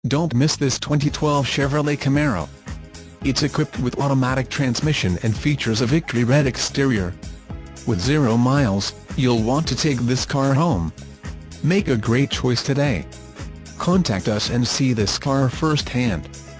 Don't miss this 2012 Chevrolet Camaro. It's equipped with automatic transmission and features a Victory Red exterior. With 0 miles, you'll want to take this car home. Make a great choice today. Contact us and see this car firsthand.